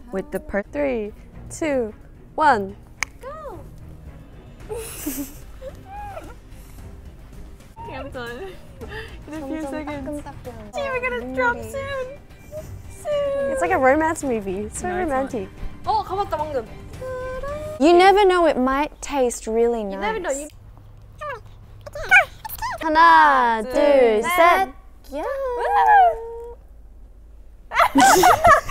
with the per 3, 2, 1. Go! Okay, I'm done. In a few seconds. Gee, we're gonna drop soon! Soon! It's like a romance movie. It's so romantic. 어, 가봤다 방금. You never know, it might taste really nice. You never know. 하나, 둘, 셋. 셋. Yeah.